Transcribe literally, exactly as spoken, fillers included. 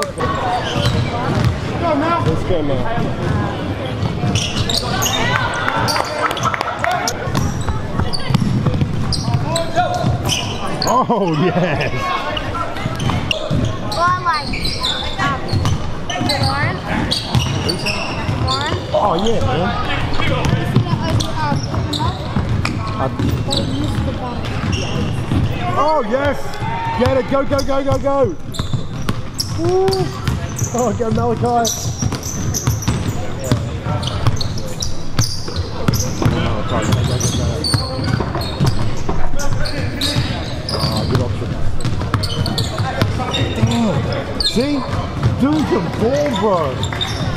Let's go now. Oh, yes. Well, like, um, is it orange? Orange? Oh, yeah, man. Oh, yes. Get it. Go, go, go, go, go. Woo. Oh, get Malachi. Oh, good option. Oh, see? Doing some ball, bro.